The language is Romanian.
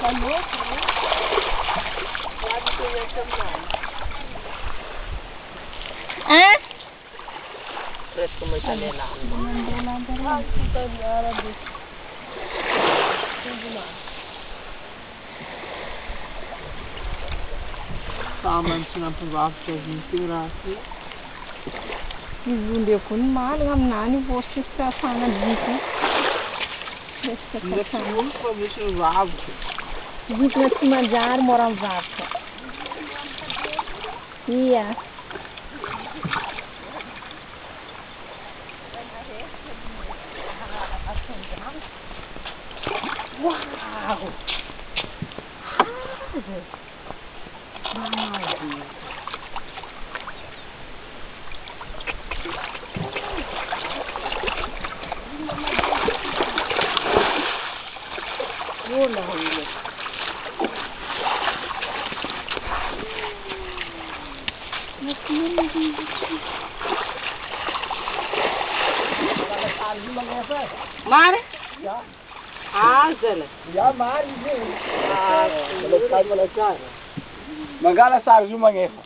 Samen verwacht als inspiratie. Hindi ko mahal ng nani postis ka sana dito. Net gewoon van misschien wapen. Dito na sumajar moram vaca. Iya. Wow. Maar? Ja. Aarzelen. Ja, maar niet. Magala sa Zuma ngayon.